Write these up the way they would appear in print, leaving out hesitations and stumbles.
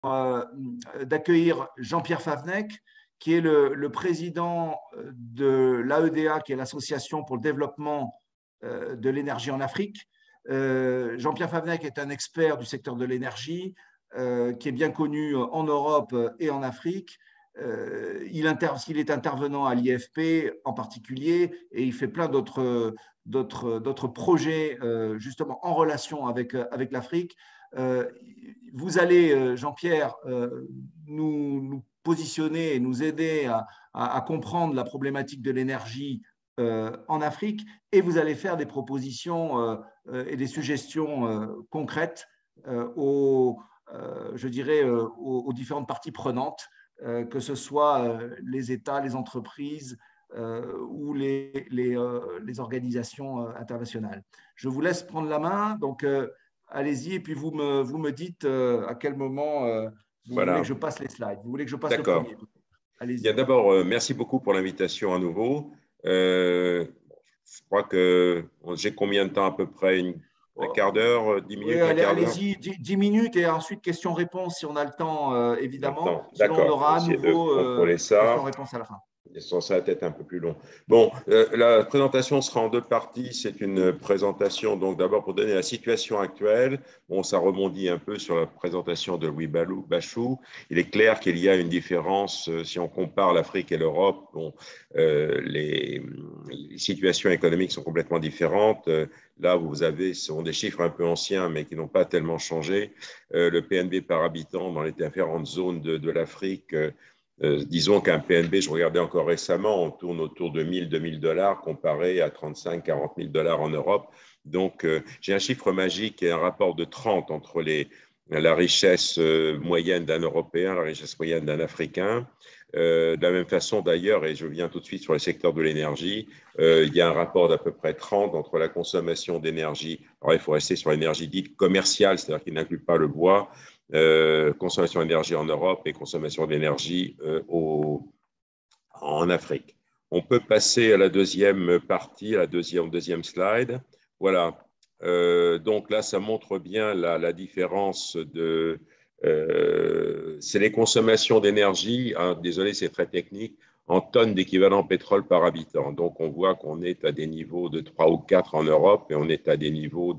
d'accueillir Jean-Pierre Favnec, qui est le président de l'AEDA, qui est l'Association pour le développement de l'énergie en Afrique. Jean-Pierre Favnec est un expert du secteur de l'énergie, qui est bien connu en Europe et en Afrique. Il est intervenant à l'IFP en particulier, et il fait plein d'autres projets justement en relation avec l'Afrique. Vous allez, Jean-Pierre, nous positionner et nous aider à comprendre la problématique de l'énergie en Afrique, et vous allez faire des propositions et des suggestions concrètes je dirais, aux différentes parties prenantes, que ce soit les États, les entreprises ou les organisations internationales. Je vous laisse prendre la main, donc allez-y, et puis vous me dites à quel moment vous voulez que je passe les slides. Vous voulez que je passe le premier? Allez-y. D'abord, merci beaucoup pour l'invitation à nouveau. Je crois que j'ai combien de temps à peu près? Un quart d'heure, 10 minutes, oui, allez-y, 10 minutes et ensuite questions-réponses si on a le temps, évidemment. Sinon, on aura à nouveau questions-réponses à la fin. Ça va être un peu plus long. Bon, la présentation sera en deux parties. C'est une présentation, donc d'abord pour donner la situation actuelle. Bon, ça rebondit un peu sur la présentation de Louis Bachou. Il est clair qu'il y a une différence si on compare l'Afrique et l'Europe. Bon, les situations économiques sont complètement différentes. Là, vous avez, ce sont des chiffres un peu anciens, mais qui n'ont pas tellement changé. Le PNB par habitant dans les différentes zones de l'Afrique. Disons qu'un PNB, je regardais encore récemment, on tourne autour de 1 000, 2 000 $, comparé à 35 000, 40 000 $ en Europe. Donc, j'ai un chiffre magique et un rapport de 30 entre la richesse moyenne d'un Européen, la richesse moyenne d'un Africain. De la même façon, d'ailleurs, et je viens tout de suite sur le secteur de l'énergie, il y a un rapport d'à peu près 30 entre la consommation d'énergie. Alors, il faut rester sur l'énergie dite commerciale, c'est-à-dire qui n'inclut pas le bois, consommation d'énergie en Europe et consommation d'énergie en Afrique. On peut passer à la deuxième partie, à la deuxième slide. Voilà. Donc là, ça montre bien la différence de… c'est les consommations d'énergie, hein, désolé, c'est très technique, en tonnes d'équivalent pétrole par habitant. Donc, on voit qu'on est à des niveaux de 3 ou 4 en Europe et on est à des niveaux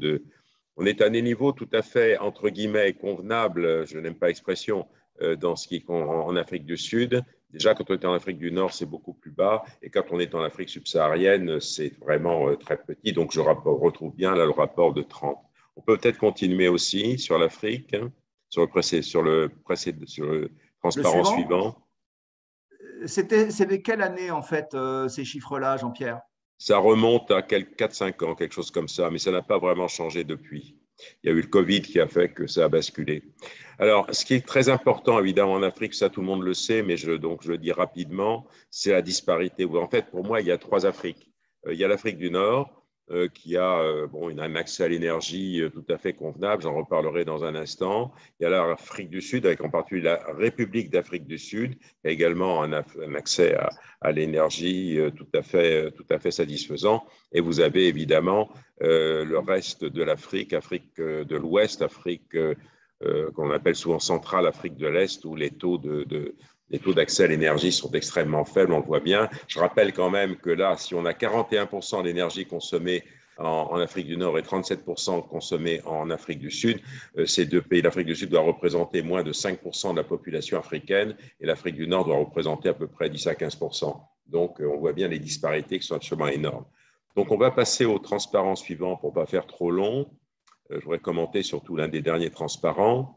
tout à fait, entre guillemets, convenables, je n'aime pas l'expression, dans ce qui est en Afrique du Sud. Déjà, quand on est en Afrique du Nord, c'est beaucoup plus bas. Et quand on est en Afrique subsaharienne, c'est vraiment très petit. Donc, je retrouve bien là le rapport de 30. On peut peut-être continuer aussi sur l'Afrique, hein, sur le transparent suivant. C'est de quelle année, en fait, ces chiffres-là, Jean-Pierre? Ça remonte à 4-5 ans, quelque chose comme ça, mais ça n'a pas vraiment changé depuis. Il y a eu le Covid qui a fait que ça a basculé. Alors, ce qui est très important, évidemment, en Afrique, ça tout le monde le sait, mais donc je le dis rapidement, c'est la disparité. En fait, pour moi, il y a 3 Afriques. Il y a l'Afrique du Nord, qui a un accès à l'énergie tout à fait convenable, j'en reparlerai dans un instant. Il y a l'Afrique du Sud, avec en particulier la République d'Afrique du Sud, qui a également un accès à l'énergie tout à fait satisfaisant. Et vous avez évidemment le reste de l'Afrique, Afrique de l'Ouest, Afrique qu'on appelle souvent centrale, Afrique de l'Est, où les taux d'accès à l'énergie sont extrêmement faibles, on le voit bien. Je rappelle quand même que là, si on a 41% d'énergie consommée en Afrique du Nord et 37% consommée en Afrique du Sud, ces deux pays, l'Afrique du Sud doit représenter moins de 5% de la population africaine et l'Afrique du Nord doit représenter à peu près 10 à 15%. Donc, on voit bien les disparités qui sont absolument énormes. Donc, on va passer au transparent suivant pour ne pas faire trop long. Je voudrais commenter surtout l'un des derniers transparents.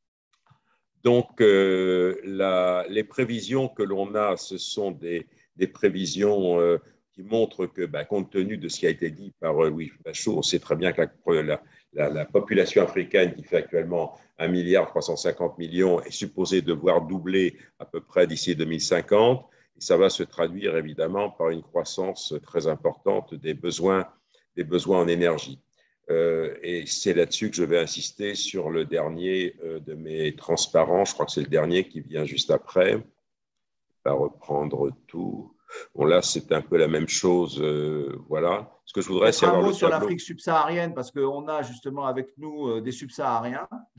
Donc, les prévisions que l'on a, ce sont des prévisions qui montrent que, compte tenu de ce qui a été dit par Louis Bachot, on sait très bien que la population africaine, qui fait actuellement 1,350 milliard est supposée devoir doubler à peu près d'ici 2050. Et ça va se traduire évidemment par une croissance très importante des besoins en énergie. Et c'est là-dessus que je vais insister sur le dernier de mes transparents. Je crois que c'est le dernier qui vient juste après. On va reprendre tout. Bon, là, c'est un peu la même chose. Voilà. Ce que je voudrais, c'est avoir un mot le sur tableau. l'Afrique subsaharienne, parce qu'on a justement avec nous des subsahariens.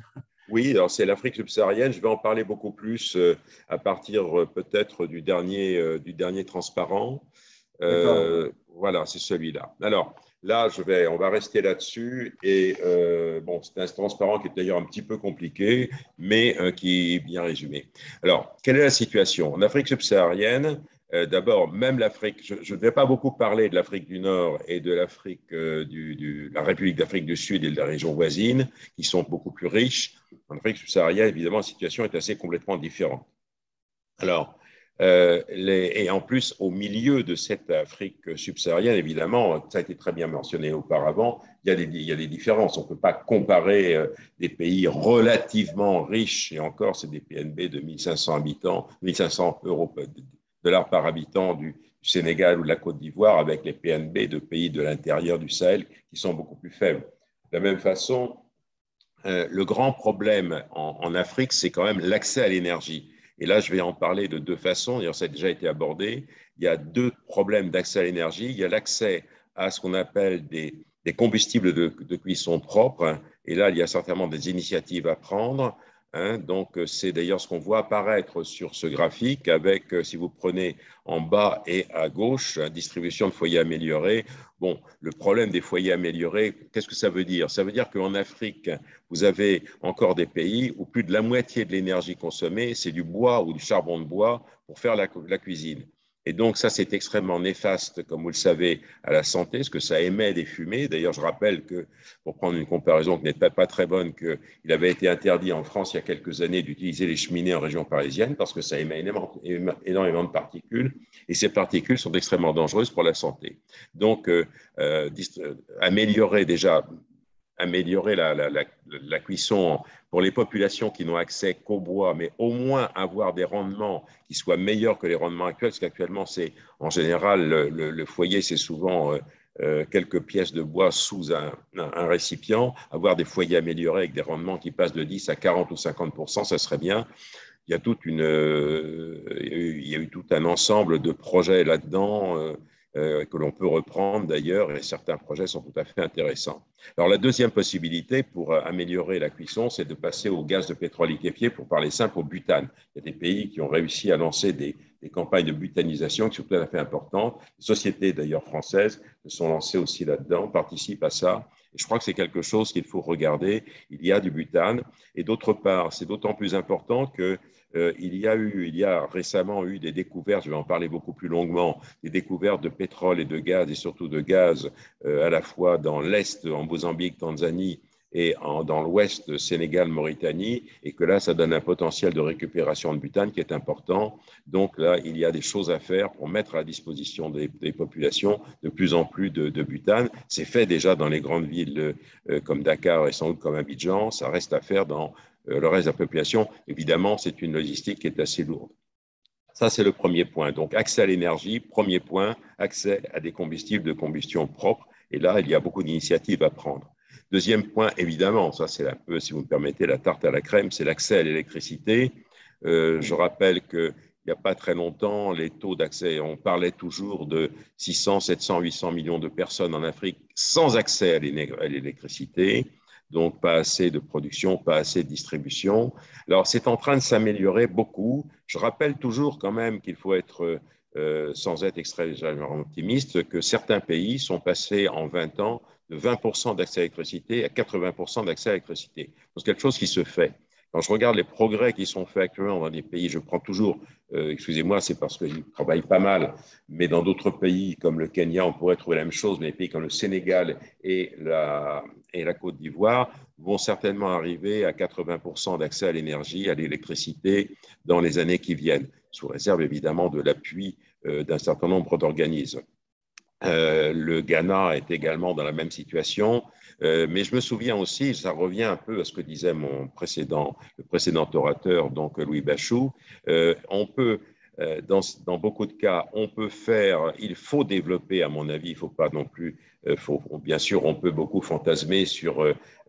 Oui, alors c'est l'Afrique subsaharienne. Je vais en parler beaucoup plus à partir peut-être du dernier transparent. D'accord. Voilà, c'est celui-là. Alors là, on va rester là-dessus. Et bon, c'est un transparent qui est d'ailleurs un petit peu compliqué, mais qui est bien résumé. Alors, quelle est la situation? En Afrique subsaharienne, d'abord, même l'Afrique, je ne vais pas beaucoup parler de l'Afrique du Nord et de l'Afrique, la République d'Afrique du Sud et de la région voisine, qui sont beaucoup plus riches. En Afrique subsaharienne, évidemment, la situation est assez complètement différente. Alors, et en plus, au milieu de cette Afrique subsaharienne, évidemment, ça a été très bien mentionné auparavant, il y a des différences. On ne peut pas comparer des pays relativement riches, et encore, c'est des PNB de 1500 habitants, 1500 dollars par habitant du Sénégal ou de la Côte d'Ivoire, avec les PNB de pays de l'intérieur du Sahel qui sont beaucoup plus faibles. De la même façon, le grand problème en Afrique, c'est quand même l'accès à l'énergie. Et là, je vais en parler de deux façons. D'ailleurs, ça a déjà été abordé. Il y a deux problèmes d'accès à l'énergie. Il y a l'accès à ce qu'on appelle des combustibles de cuisson propres. Et là, il y a certainement des initiatives à prendre. Hein. Donc, c'est d'ailleurs ce qu'on voit apparaître sur ce graphique avec, si vous prenez en bas et à gauche, distribution de foyers améliorés. Bon, le problème des foyers améliorés, qu'est-ce que ça veut dire? Ça veut dire qu'en Afrique, vous avez encore des pays où plus de la moitié de l'énergie consommée, c'est du bois ou du charbon de bois pour faire la cuisine. Et donc, ça, c'est extrêmement néfaste, comme vous le savez, à la santé, parce que ça émet des fumées. D'ailleurs, je rappelle que, pour prendre une comparaison qui n'est peut-être pas très bonne, qu'il avait été interdit en France il y a quelques années d'utiliser les cheminées en région parisienne parce que ça émet énormément de particules. Et ces particules sont extrêmement dangereuses pour la santé. Donc, améliorer la cuisson pour les populations qui n'ont accès qu'au bois, mais au moins avoir des rendements qui soient meilleurs que les rendements actuels, parce qu'actuellement, c'est en général, le foyer, c'est souvent quelques pièces de bois sous un récipient. Avoir des foyers améliorés avec des rendements qui passent de 10 à 40 ou 50%, ça serait bien. Il y a il y a eu tout un ensemble de projets là-dedans que l'on peut reprendre d'ailleurs, et certains projets sont tout à fait intéressants. Alors la deuxième possibilité pour améliorer la cuisson, c'est de passer au gaz de pétrole liquéfié, pour parler simple, au butane. Il y a des pays qui ont réussi à lancer des campagnes de butanisation qui sont tout à fait importantes. Les sociétés d'ailleurs françaises se sont lancées aussi là-dedans, participent à ça. Et je crois que c'est quelque chose qu'il faut regarder. Il y a du butane. Et d'autre part, c'est d'autant plus important que il y a récemment eu des découvertes, je vais en parler beaucoup plus longuement, des découvertes de pétrole et de gaz, et surtout de gaz à la fois dans l'Est, en Mozambique, Tanzanie, et dans l'Ouest, Sénégal, Mauritanie, et que là, ça donne un potentiel de récupération de butane qui est important. Donc là, il y a des choses à faire pour mettre à la disposition des populations de plus en plus de butane. C'est fait déjà dans les grandes villes comme Dakar et sans doute comme Abidjan. Ça reste à faire dans le reste de la population. Évidemment, c'est une logistique qui est assez lourde. Ça, c'est le premier point. Donc, accès à l'énergie, premier point, accès à des combustibles de combustion propres. Et là, il y a beaucoup d'initiatives à prendre. Deuxième point, évidemment, ça c'est un peu, si vous me permettez, la tarte à la crème, c'est l'accès à l'électricité. Je rappelle qu'il n'y a pas très longtemps, les taux d'accès, on parlait toujours de 600, 700, 800 millions de personnes en Afrique sans accès à l'électricité. Donc, pas assez de production, pas assez de distribution. Alors, c'est en train de s'améliorer beaucoup. Je rappelle toujours quand même qu'il faut être, sans être extrêmement optimiste, que certains pays sont passés en 20 ans de 20% d'accès à l'électricité à 80% d'accès à l'électricité. C'est quelque chose qui se fait. Quand je regarde les progrès qui sont faits actuellement dans des pays, je prends toujours, excusez-moi, c'est parce qu'ils travaillent pas mal, mais dans d'autres pays comme le Kenya, on pourrait trouver la même chose, mais des pays comme le Sénégal et la Côte d'Ivoire vont certainement arriver à 80% d'accès à l'énergie, à l'électricité dans les années qui viennent, sous réserve évidemment de l'appui d'un certain nombre d'organismes. Le Ghana est également dans la même situation. Mais je me souviens aussi, ça revient un peu à ce que disait le précédent orateur, donc Louis Bachou, on peut, dans beaucoup de cas, on peut faire, il faut développer, à mon avis, il ne faut pas non plus, bien sûr, on peut beaucoup fantasmer sur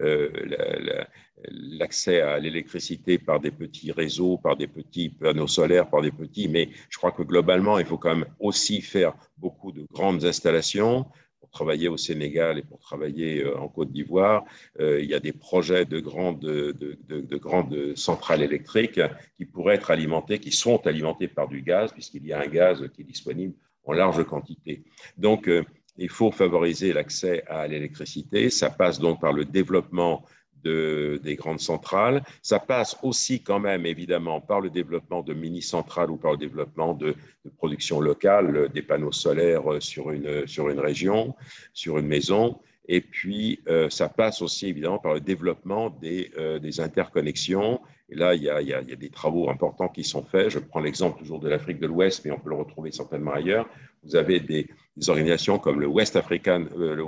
l'accès à l'électricité par des petits réseaux, par des petits panneaux solaires, mais je crois que globalement, il faut quand même aussi faire beaucoup de grandes installations pour travailler au Sénégal et pour travailler en Côte d'Ivoire. Il y a des projets de grandes centrales électriques qui pourraient être alimentées, qui sont alimentées par du gaz, puisqu'il y a un gaz qui est disponible en large quantité. Donc, il faut favoriser l'accès à l'électricité. Ça passe donc par le développement des grandes centrales. Ça passe aussi quand même, évidemment, par le développement de mini-centrales ou par le développement de production locale, des panneaux solaires sur une région, sur une maison. Et puis, ça passe aussi, évidemment, par le développement des interconnexions. Et là, il y a des travaux importants qui sont faits. Je prends l'exemple toujours de l'Afrique de l'Ouest, mais on peut le retrouver certainement ailleurs. Vous avez des organisations comme le West African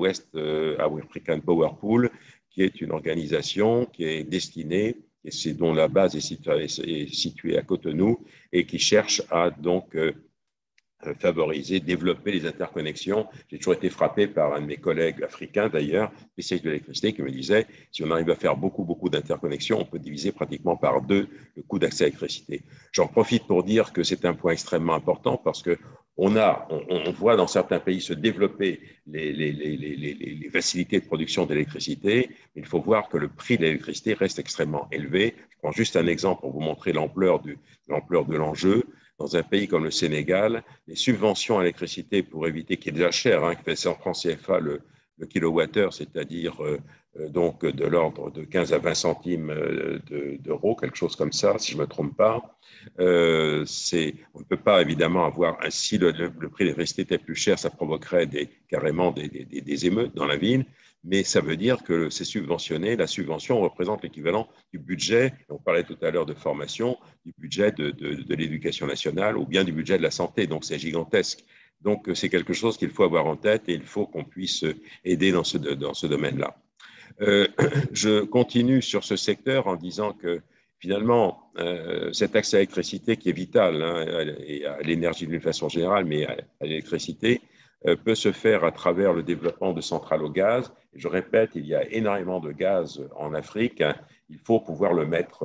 Power Pool, qui est une organisation qui est destinée, et c'est dont la base est située à Cotonou, et qui cherche à donc favoriser, développer les interconnexions. J'ai toujours été frappé par un de mes collègues africains, d'ailleurs, spécialiste de l'électricité, qui me disait, si on arrive à faire beaucoup d'interconnexions, on peut diviser pratiquement par 2 le coût d'accès à l'électricité. J'en profite pour dire que c'est un point extrêmement important parce que on voit dans certains pays se développer les facilités de production d'électricité. Il faut voir que le prix de l'électricité reste extrêmement élevé. Je prends juste un exemple pour vous montrer l'ampleur de l'enjeu. Dans un pays comme le Sénégal, les subventions à l'électricité pour éviter, qui est déjà cher, qui fait 100 francs CFA le kilowattheure, c'est-à-dire donc de l'ordre de 15 à 20 centimes d'euros, quelque chose comme ça, si je ne me trompe pas. On ne peut pas évidemment avoir, si le prix de l'électricité était plus cher, ça provoquerait carrément des émeutes dans la ville. Mais ça veut dire que c'est subventionné. La subvention représente l'équivalent du budget, on parlait tout à l'heure de formation, du budget de l'éducation nationale ou bien du budget de la santé. Donc, c'est gigantesque. Donc, c'est quelque chose qu'il faut avoir en tête et il faut qu'on puisse aider dans ce domaine-là. Je continue sur ce secteur en disant que finalement, cet accès à l'électricité qui est vital et à l'énergie d'une façon générale, mais à l'électricité, peut se faire à travers le développement de centrales au gaz. Et je répète, il y a énormément de gaz en Afrique. Il faut pouvoir le mettre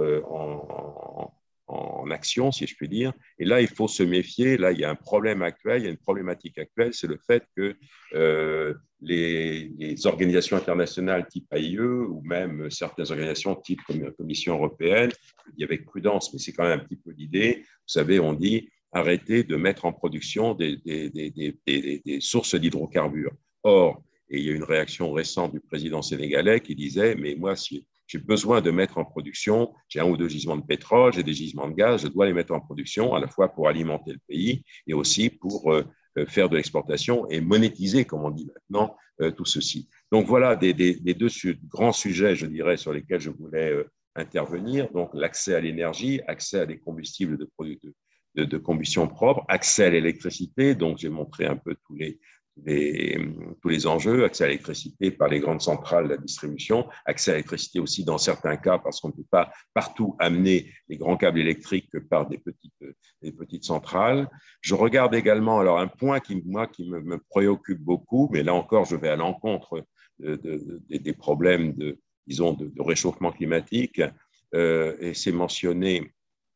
en action, si je puis dire. Et là, il faut se méfier. Là, il y a un problème actuel, il y a une problématique actuelle, c'est le fait que les organisations internationales type AIE ou même certaines organisations type Commission européenne, je dis avec prudence, mais c'est quand même un petit peu l'idée. Vous savez, on dit arrêter de mettre en production des sources d'hydrocarbures. Or, et il y a une réaction récente du président sénégalais qui disait, mais moi, si j'ai besoin de mettre en production, j'ai 1 ou 2 gisements de pétrole, j'ai des gisements de gaz, je dois les mettre en production à la fois pour alimenter le pays et aussi pour faire de l'exportation et monétiser, comme on dit maintenant, tout ceci. Donc voilà des 2 grands sujets, je dirais, sur lesquels je voulais intervenir. Donc l'accès à l'énergie, accès à des combustibles de combustion propre, accès à l'électricité, donc j'ai montré un peu tous les enjeux, accès à l'électricité par les grandes centrales, la distribution, accès à l'électricité aussi dans certains cas parce qu'on ne peut pas partout amener les grands câbles électriques que par des petites centrales. Je regarde également, alors un point qui me préoccupe beaucoup, mais là encore je vais à l'encontre des problèmes de réchauffement climatique, et c'est mentionné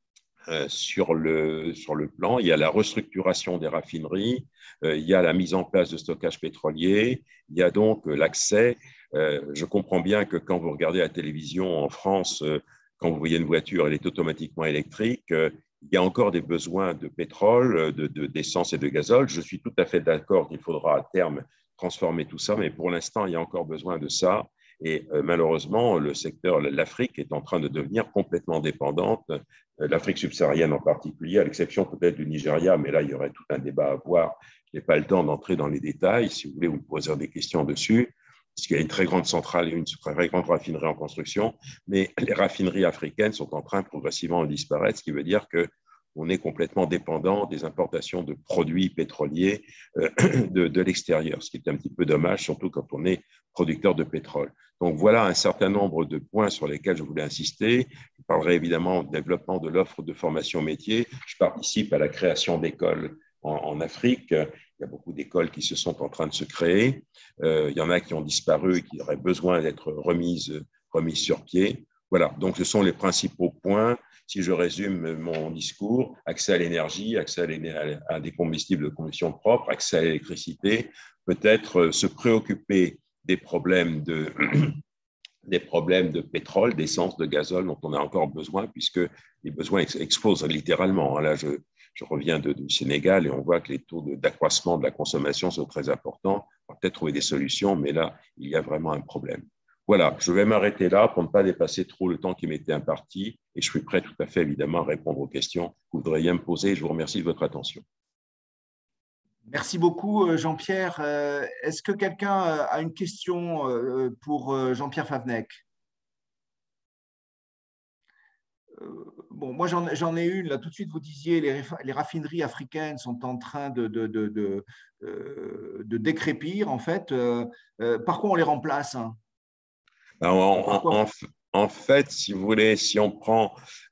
sur le plan. Il y a la restructuration des raffineries, il y a la mise en place de stockage pétrolier, il y a donc l'accès. Je comprends bien que quand vous regardez la télévision en France, quand vous voyez une voiture, elle est automatiquement électrique. Il y a encore des besoins de pétrole, d'essence et de gazole. Je suis tout à fait d'accord qu'il faudra à terme transformer tout ça, mais pour l'instant, il y a encore besoin de ça. Et malheureusement, l'Afrique est en train de devenir complètement dépendante, l'Afrique subsaharienne en particulier, à l'exception peut-être du Nigeria, mais là, il y aurait tout un débat à voir. Je n'ai pas le temps d'entrer dans les détails. Si vous voulez, vous me poserez des questions dessus, puisqu'il y a une très grande centrale et une très grande raffinerie en construction, mais les raffineries africaines sont en train progressivement de disparaître, ce qui veut dire qu'on est complètement dépendant des importations de produits pétroliers de l'extérieur, ce qui est un petit peu dommage, surtout quand on est producteur de pétrole. Donc voilà un certain nombre de points sur lesquels je voulais insister. Je parlerai évidemment du développement de l'offre de formation métier. Je participe à la création d'écoles en Afrique. Il y a beaucoup d'écoles qui se sont en train de se créer. Il y en a qui ont disparu et qui auraient besoin d'être remises sur pied. Voilà, donc ce sont les principaux points. si je résume mon discours, accès à l'énergie, accès à des combustibles de combustion propre, accès à l'électricité, peut-être se préoccuper des problèmes des problèmes de pétrole, d'essence, de gazole dont on a encore besoin, puisque les besoins explosent littéralement. Là, je reviens du Sénégal et on voit que les taux d'accroissement de la consommation sont très importants. On va peut-être trouver des solutions, mais là, il y a vraiment un problème. Voilà, je vais m'arrêter là pour ne pas dépasser trop le temps qui m'était imparti et je suis prêt tout à fait, évidemment, à répondre aux questions que vous voudriez me poser. Je vous remercie de votre attention. Merci beaucoup, Jean-Pierre. Est-ce que quelqu'un a une question pour Jean-Pierre Favnec? Bon, moi, j'en ai une. Là, tout de suite, vous disiez les raffineries africaines sont en train de décrépir, en fait. Par quoi on les remplace, hein? En fait, si vous voulez, si on prend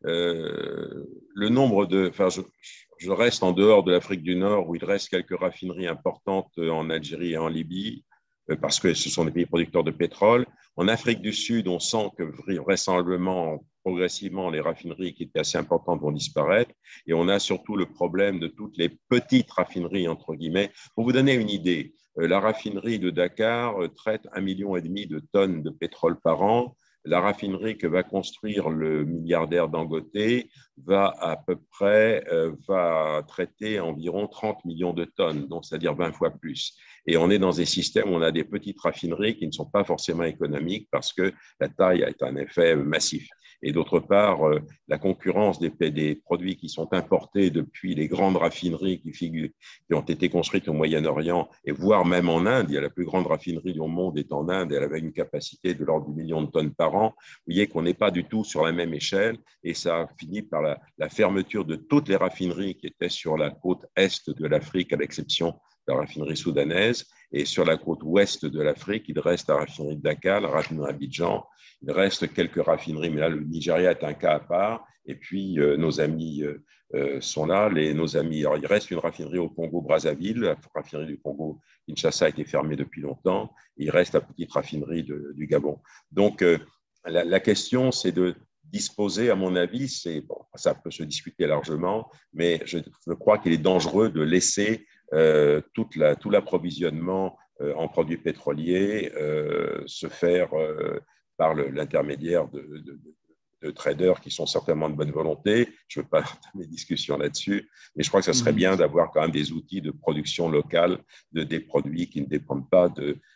le nombre de… Enfin, je reste en dehors de l'Afrique du Nord où il reste quelques raffineries importantes en Algérie et en Libye parce que ce sont des pays producteurs de pétrole. En Afrique du Sud, on sent que vraisemblablement, progressivement, les raffineries qui étaient assez importantes vont disparaître. Et on a surtout le problème de toutes les petites raffineries, entre guillemets. Pour vous donner une idée, la raffinerie de Dakar traite 1,5 million de tonnes de pétrole par an. La raffinerie que va construire le milliardaire Dangote va à peu près va traiter environ 30 millions de tonnes, donc c'est-à-dire 20 fois plus. Et on est dans des systèmes où on a des petites raffineries qui ne sont pas forcément économiques parce que la taille a un effet massif. Et d'autre part, la concurrence des produits qui sont importés depuis les grandes raffineries qui ont été construites au Moyen-Orient et voire même en Inde. Il y a la plus grande raffinerie du monde est en Inde et elle avait une capacité de l'ordre du million de tonnes par an. Vous voyez qu'on n'est pas du tout sur la même échelle et ça a fini par la fermeture de toutes les raffineries qui étaient sur la côte est de l'Afrique, à l'exception de la raffinerie soudanaise. Et sur la côte ouest de l'Afrique, il reste la raffinerie de Dakar, la raffinerie d'Abidjan. Il reste quelques raffineries, mais là, le Nigeria est un cas à part. Et puis, nos amis sont là. Nos amis, alors, il reste une raffinerie au Congo-Brazzaville. La raffinerie du Congo-Kinshasa a été fermée depuis longtemps. Il reste la petite raffinerie du Gabon. Donc, la question, c'est de disposer, à mon avis, bon, ça peut se discuter largement, mais je crois qu'il est dangereux de laisser tout l'approvisionnement en produits pétroliers se faire par l'intermédiaire de traders qui sont certainement de bonne volonté. Je ne veux pas entamer des discussions là-dessus, mais je crois que ça serait bien d'avoir quand même des outils de production locale des produits qui ne dépendent pas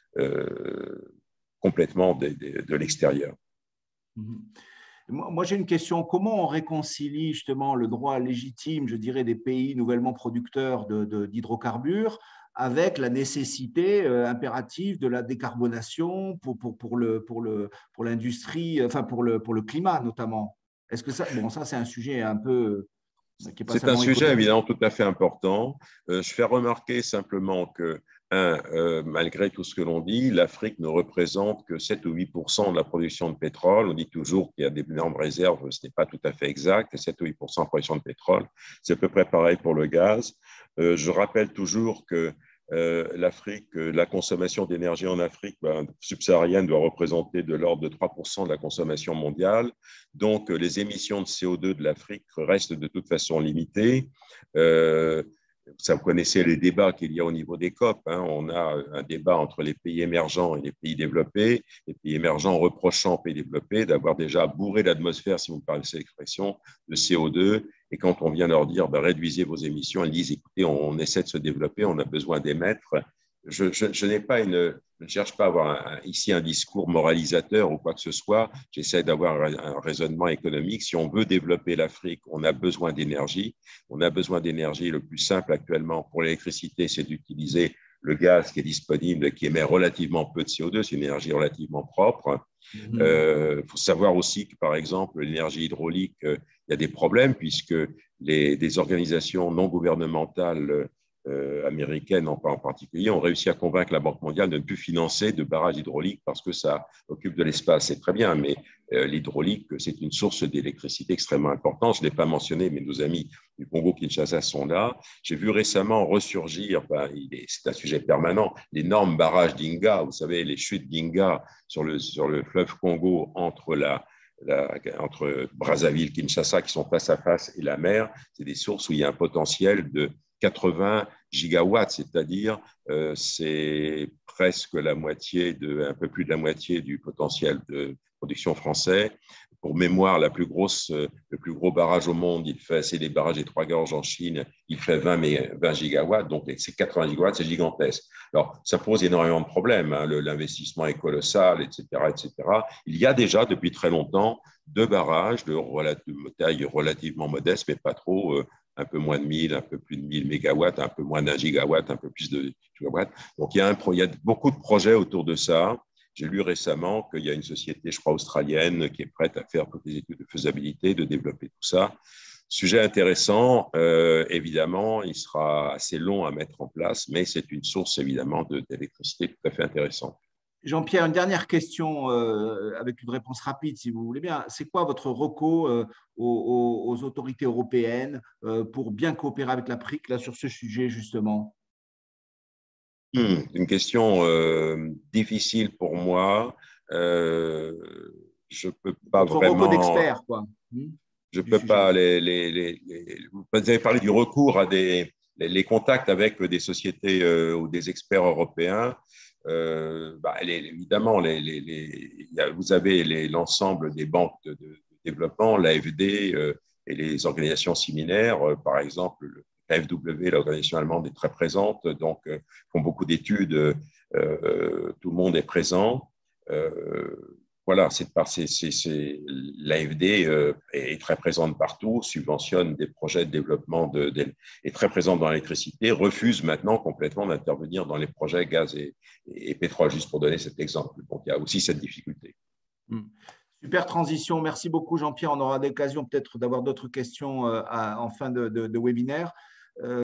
complètement de l'extérieur. Moi, j'ai une question. Comment on réconcilie justement le droit légitime, je dirais, des pays nouvellement producteurs d'hydrocarbures avec la nécessité impérative de la décarbonation pour l'industrie, enfin pour le climat notamment? Est-ce que ça, bon, ça c'est un sujet un peu qui est pas C'est un seulement sujet économique. évidemment tout à fait important. Je fais remarquer simplement que, malgré tout ce que l'on dit, l'Afrique ne représente que 7 ou 8% de la production de pétrole. On dit toujours qu'il y a d'énormes réserves, ce n'est pas tout à fait exact. 7 ou 8% de production de pétrole, c'est à peu près pareil pour le gaz. Je rappelle toujours que l'Afrique, la consommation d'énergie en Afrique subsaharienne doit représenter de l'ordre de 3% de la consommation mondiale. Donc, les émissions de CO2 de l'Afrique restent de toute façon limitées. Vous connaissez les débats qu'il y a au niveau des COP. On a un débat entre les pays émergents et les pays développés. Les pays émergents reprochant aux pays développés d'avoir déjà bourré l'atmosphère, si vous me parlez de cette expression, de CO2. Et quand on vient leur dire réduisez vos émissions, ils disent écoutez, on essaie de se développer, on a besoin d'émettre. Je ne cherche pas à avoir ici un discours moralisateur ou quoi que ce soit. J'essaie d'avoir un raisonnement économique. Si on veut développer l'Afrique, on a besoin d'énergie. On a besoin d'énergie. Le plus simple actuellement pour l'électricité, c'est d'utiliser le gaz qui est disponible, qui émet relativement peu de CO2. C'est une énergie relativement propre. Faut savoir aussi que, par exemple, l'énergie hydraulique, il y a des problèmes puisque des organisations non gouvernementales américaines en particulier ont réussi à convaincre la Banque mondiale de ne plus financer de barrages hydrauliques parce que ça occupe de l'espace. C'est très bien, mais l'hydraulique, c'est une source d'électricité extrêmement importante. Je ne l'ai pas mentionné, mais nos amis du Congo-Kinshasa sont là. J'ai vu récemment ressurgir, c'est un sujet permanent, l'énorme barrage d'Inga, vous savez, les chutes d'Inga sur le fleuve Congo entre entre Brazzaville, Kinshasa, qui sont face à face, et la mer, c'est des sources où il y a un potentiel de 80 gigawatts, c'est-à-dire c'est presque la moitié, un peu plus de la moitié du potentiel de production français. Pour mémoire, le plus gros barrage au monde, c'est les barrages des Trois Gorges en Chine, il fait 20 gigawatts, donc c'est 80 gigawatts, c'est gigantesque. Alors, ça pose énormément de problèmes, hein, l'investissement est colossal, etc., etc. Il y a déjà depuis très longtemps 2 barrages de taille relativement modeste, mais pas trop, un peu moins de 1000, un peu plus de 1000 mégawatts, un peu moins d'un gigawatt, un peu plus de gigawatts. Donc, il y a beaucoup de projets autour de ça. J'ai lu récemment qu'il y a une société, je crois, australienne qui est prête à faire toutes les études de faisabilité, de développer tout ça. Sujet intéressant, évidemment, il sera assez long à mettre en place, mais c'est une source, évidemment, d'électricité tout à fait intéressante. Jean-Pierre, une dernière question avec une réponse rapide, si vous voulez bien. C'est quoi votre reco aux autorités européennes pour bien coopérer avec l'Afrique là, sur ce sujet, justement? Une question difficile pour moi. Je peux pas Votre reco vraiment. d'expert, quoi. Je Du peux sujet. pas. Vous avez parlé du recours à les contacts avec des sociétés ou des experts européens. Évidemment, vous avez l'ensemble des banques de développement, l'AFD et les organisations similaires. Par exemple, le KfW, l'organisation allemande, est très présente, donc font beaucoup d'études. Tout le monde est présent. Voilà, l'AFD est très présente partout, subventionne des projets de développement, est très présente dans l'électricité, refuse maintenant complètement d'intervenir dans les projets gaz et pétrole, juste pour donner cet exemple. Donc, il y a aussi cette difficulté. Super transition. Merci beaucoup, Jean-Pierre. On aura l'occasion peut-être d'avoir d'autres questions en fin de webinaire.